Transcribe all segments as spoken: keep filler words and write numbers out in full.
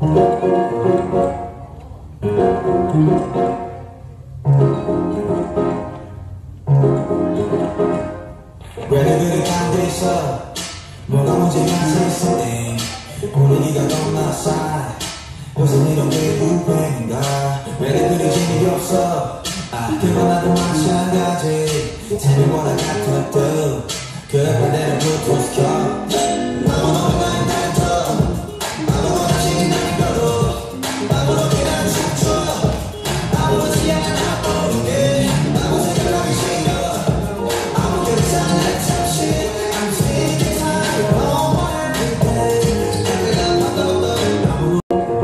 왜 그들이 가운데 있어? 뭐가 문제가 있었니? 분위기가 너무나 싸. 무슨 이런 게 우회인가? 왜 그들이 재미없어? 아 그건 나도 마찬가지. 재미보다 같은 뜻 그 반대를 붙어시켜. 아무노래 난 단점 아무거나 신나는 거로 아무로 그냥 춤춰. 아무렇지 않아 보이게 아무 생각하기 싫어. 아무 괜찮아 잠시 I'm sick and tired of my everyday. 내가 받아도 아무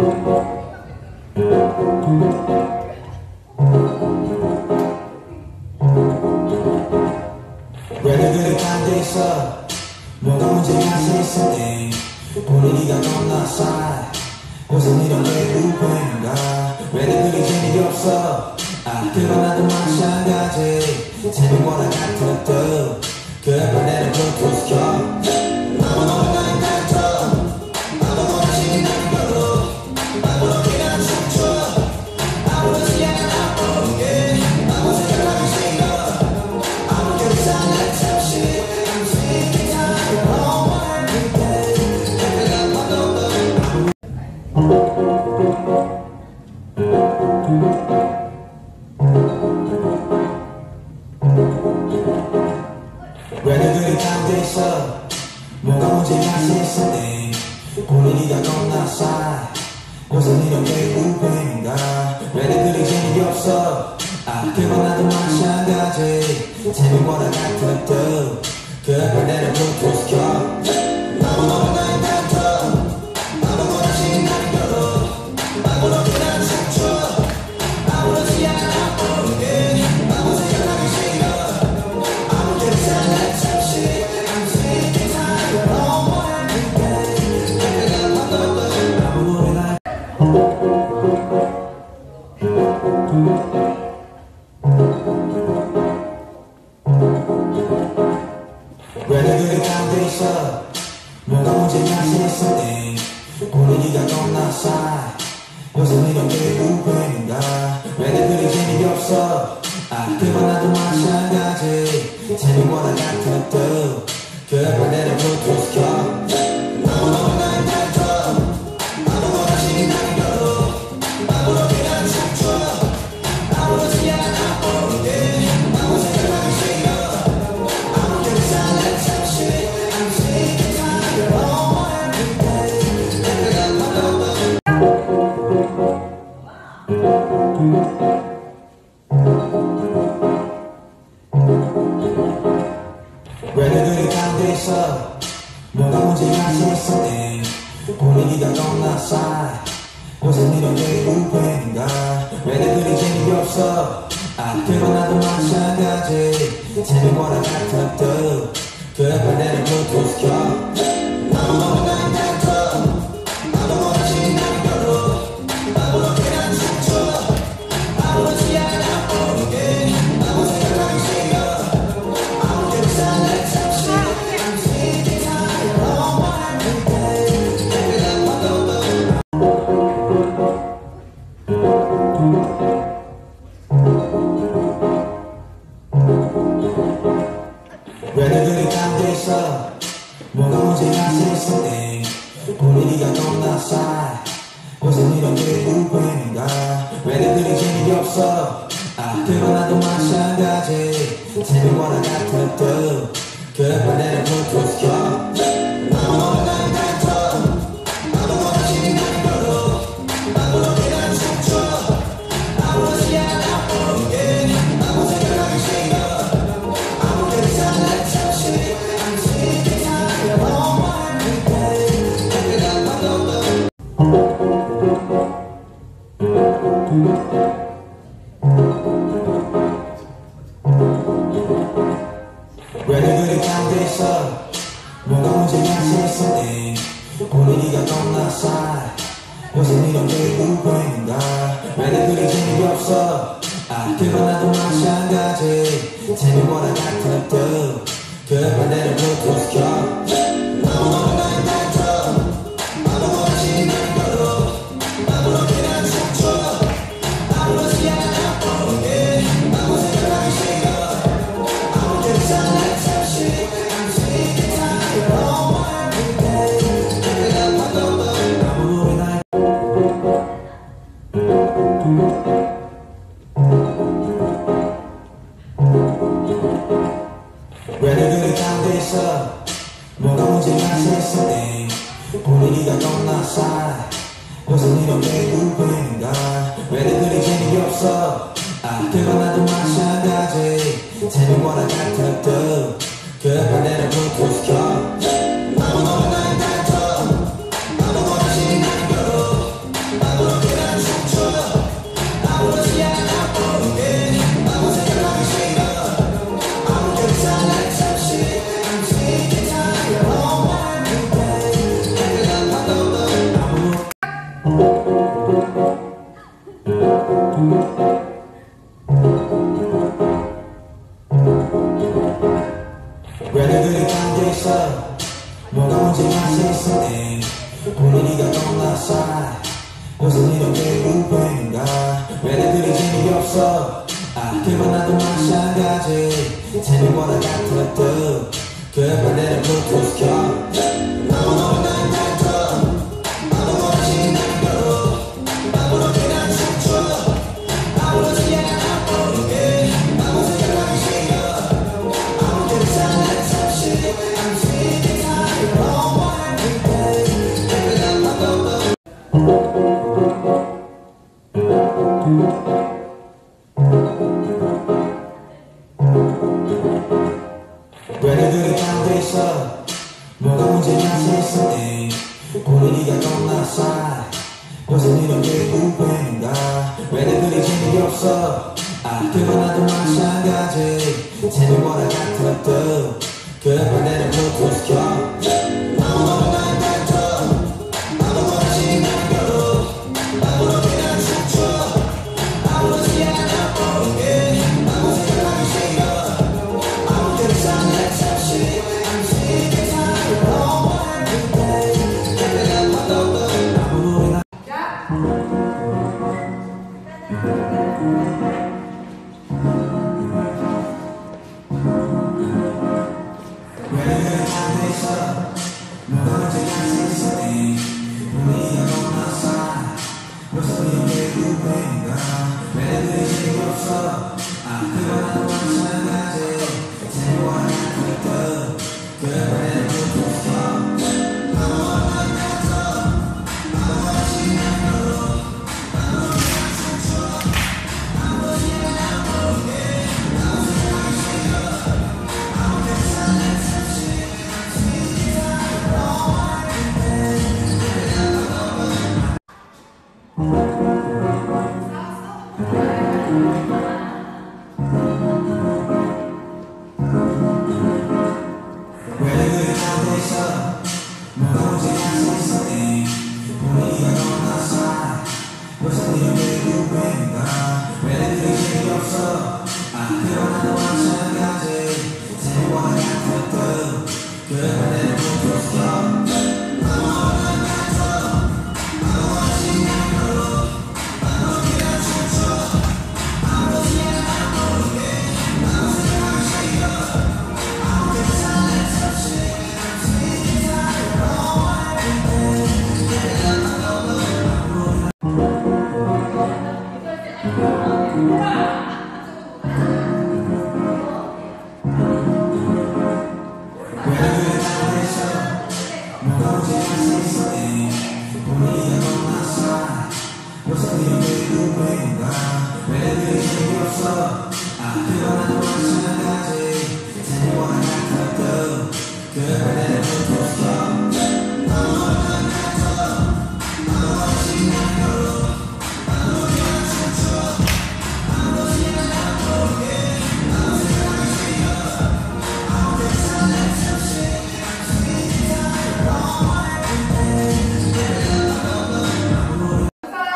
왜 그들이 가운데 있어? 뭐가 문제가 있었니? 분위기가 너무나 싸. 무슨 이런 게 우회인가? 왜 그들이 재미없어? 아 그건 나도 마찬가지. 재미보다 같은 뜻 그 반대를 붙어시켜. 아무노래 난 단점 아무거나 신나는 거로 아무로 그냥 춤춰. 아무렇지 않아 보이게 아무 생각하기 싫어. 아무 괜찮아 잠시 I'm sick and tired of my everyday. 내가 받아도 왜 그들이 가운데 있어? 뭐가 문제가 있었니? 분위기가 너무나 싸. 무슨 이런 게 우회인가? 왜 그들이 재미없어? 아 그건 나도 마찬가지. 재미보다 같은 뜻 그 반대를 붙어시켜. 아무노래 난 단점 아무거나 신나는 거로 아무로 그냥 춤춰. 아무렇지 않아 보이게 아무 생각하기 싫어. 아무 괜찮아 잠시 I'm sick and tired of my everyday. 내가 받아도 아무노래 난 왜 그들이 가운데 있어? 뭐가 문제가 있었니? 분위기가 너무나 싸. 무슨 이런 게 우회인가? 왜 그들이 재미없어? 아 그건 나도 마찬가지. 재미보다 같은 뜻 그 반대를 붙어시켜. 아무노래 난 단점 아무거나 신나는 거로 아무로 그냥 춤춰. 아무렇지 않아 보이게 아무 생각하기 싫어. 아무 괜찮아 잠시 I'm sick and tired of my everyday. 내가 받아도 왜 그들이 가운데 있어? 뭐가 문제가 있었니? 분위기가 너무나 싸. 무슨 이런 게 우회인가? 왜 그들이 재미없어? 아 그건 나도 마찬가지. 재미보다 같은 뜻 그 반대를 붙어시켜. 아무노래 난 단점 아무거나 신나는 거로 아무로 그냥 춤춰. 아무렇지 않아 보이게 아무 생각하기 싫어. 아무 괜찮아 잠시 I'm sick and tired of my everyday. 내가 받아도 왜 그들이 가운데 있어? 뭐가 문제가 있었니? 분위기가 너무나 싸. 무슨 이런 게 우회인가? 왜 그들이 재미없어? 아 그건 나도 마찬가지. 재미보다 같은 뜻 그 반대를 붙어시켜. 아무노래 난 단점 아무거나 신나는 거로 아무로 그냥 춤춰. 아무렇지 않아 보이게 아무 생각하기 싫어. 아무 괜찮아 잠시 I'm sick and tired of my everyday. 내가 받아도 왜 그들이 가운데 있어? 뭐가 문제가 있었니? 분위기가 너무나 싸. 무슨 이런 게 우회인가? 왜 그들이 재미없어? 아 그건 나도 마찬가지. 재미보다 같은 뜻 그 반대를 붙어시켜. 아무노래 난 단점 아무거나 신나는 거로 이런 게 우연인가 왜들 그리 재미없어 아 그건 나도 마찬가지 재미보다 같았던 그 반대를 불투시켜 아무노래 나의 발톱 아무거나 신나는 겨울 아무렇게 난 춤춰 아무렇지 않아 보이게 아무 생각하기 싫어 아무 결사 날 잠시 I'm sick and tired of my day 내가 봐도 왜들 그리 감겨있어 뭐가 문제가 있으니 본인이가 떠나서 무슨 이런 게 우연인가 왜들 그리 재미없어 아 그건 나도 마찬가지 재미보다 같았던 그 반대를 불투시켜 아무노래 나의 발톱 아무거나 신나는 겨울 아무렇게 난 춤춰 아무렇지 않아 보이게 아무 생각하기 싫어 아무 결사 날 잠시 I'm sick and tired of my day 내가 봐도 왜들 그리 감겨있어 뭐가 문제가 있으니 본인이가 떠나서 무슨 이런 게 우연인가 왜들 그리 재미없어 아 그건 나도 마찬가지 재미보다 같았던 그 반대를 불투시켜 아무노래 나의 발톱 아무거나 신나는 겨울 아무렇게 난 춤춰 아무렇지 않아 보이게 아무 생각하기 싫어 아무 결사 날 잠시 I'm sick and tired of my day 내가 봐도 아무노래 나 왜들 감겨있어 뭐가 문제가 있으니 본인이가 떠나서 무슨 이런 게 우연인가 왜들 재미없어 아 그건 나도 마찬가지 재미와 같았던 그 반대를 불투시켜 아무거나 나의 발톱 아무거나 신나는 겨울 아무렇게 난 춤춰 아무렇지 않아 보이게 아무 생각하기 싫어 아무 결사 날 잠시 I'm sick and tired of my day 내가 봐도 왜들 그리 감겨있어 뭐가 문제가 있으니 본인이가 떠나서 무슨 이런 게 우연인가 왜들 그리 재미없어 아 그건 나도 마찬가지 재미보다 같았던 그 반대를 불투시켜 아무거나 나의 발톱 아무거나 신나는 겨울 아무렇게 난 춤춰 아무렇지 않아 보이게 아무 생각하기 싫어 아무 결사 날 잠시 I'm sick and tired of my day 내가 봐도 아무노래 왜들 그리 감겨있어 뭐가 문제가 있으니 본인이가 떠나서 무슨 이런 게 우연인가 왜들 그리 재미없어 아 그건 나도 마찬가지 재미보다 같았던 그 반대를 불투시켜 아무노래 나의 발톱 아무거나 신나는 겨울 아무렇게 난 춤춰 아무렇지 않아 보이게 아무 생각하기 싫어 아무 결사 날 잠시 I'm sick and tired of my day 내가 봐도 아무노래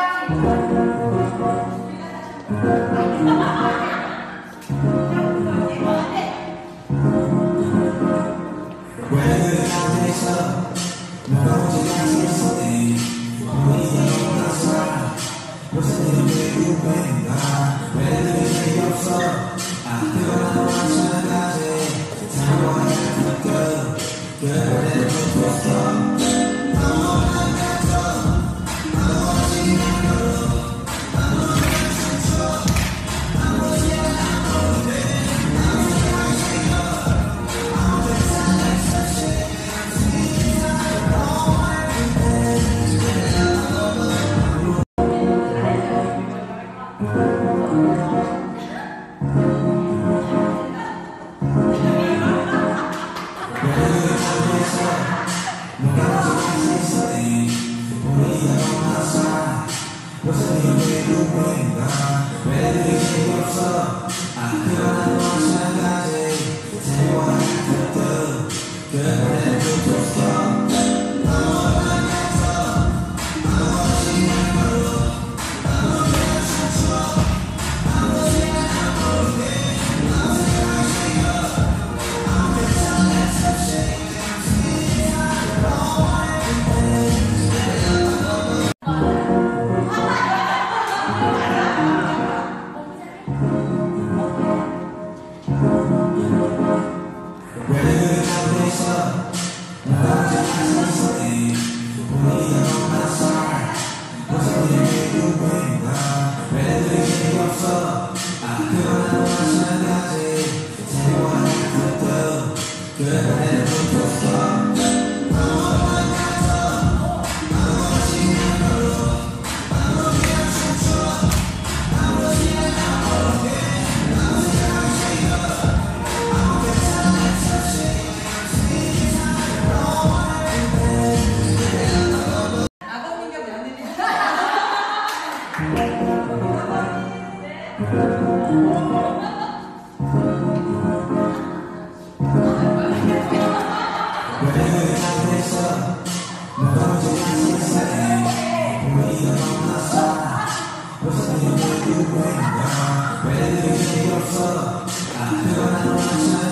왜들 그리 감겨있어 뭐가 문제가 있으니 본인이가 떠나서 무슨 이런 게 우연인가 왜들 그리 재미없어 아 그건 나도 마찬가지 재미보다 같았던 그 반대를 불투시켜 아무노래 나의 발톱 아무거나 신나는 겨울 아무렇게 난 춤춰 아무렇지 않아 보이게 아무 생각하기 싫어 아무 결사 날 잠시 I'm sick and tired of my day 내가 봐도 무슨 일이 누구인가 왜들이 재미없어 아 그건 나도 마찬가지 재미와 같은 그날의 붙었어 무슨 일이 누구인가 왜들이 재미없어 아 그건 나도 마찬가지